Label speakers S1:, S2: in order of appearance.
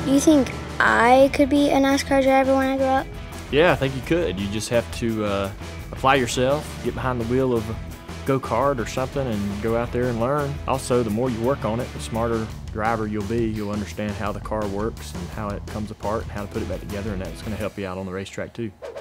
S1: You think I could be a NASCAR driver when I grow up?
S2: Yeah, I think you could. You just have to apply yourself, get behind the wheel of a go-kart or something and go out there and learn. Also, the more you work on it, the smarter driver you'll be. You'll understand how the car works and how it comes apart and how to put it back together, and that's going to help you out on the racetrack too.